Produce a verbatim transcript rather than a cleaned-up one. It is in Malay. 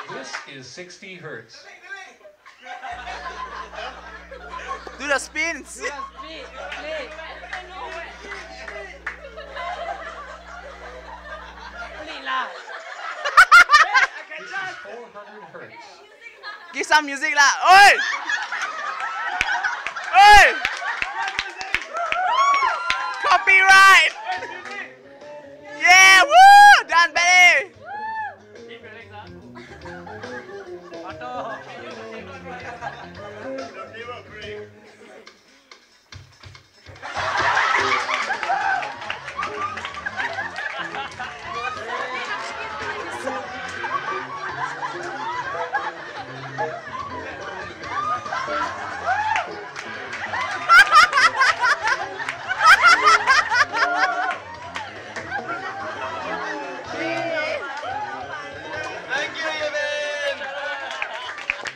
This is sixty hertz. Do the spins. Do the split, split. Split lah. This is four hundred hertz. Give some music lah. Oi! Oi! Copyright! Yeah, woo! Done, Betty! Keep your legs up. Otto.